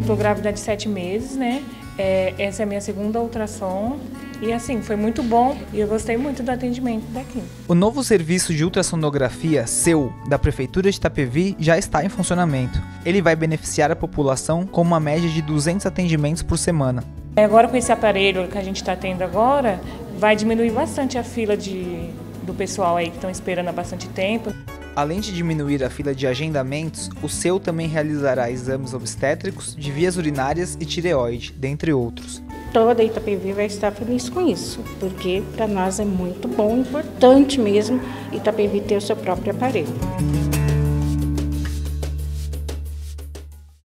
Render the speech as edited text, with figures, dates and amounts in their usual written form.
Estou grávida de 7 meses, né? Essa é a minha segunda ultrassom. E assim, foi muito bom e eu gostei muito do atendimento daqui. O novo serviço de ultrassonografia SEU da Prefeitura de Itapevi já está em funcionamento. Ele vai beneficiar a população com uma média de 200 atendimentos por semana. Agora com esse aparelho que a gente está tendo agora, vai diminuir bastante a fila do pessoal aí que estão esperando há bastante tempo. Além de diminuir a fila de agendamentos, o SEU também realizará exames obstétricos, de vias urinárias e tireoide, dentre outros. Toda a Itapevi vai estar feliz com isso, porque para nós é muito bom, importante mesmo Itapevi ter o seu próprio aparelho.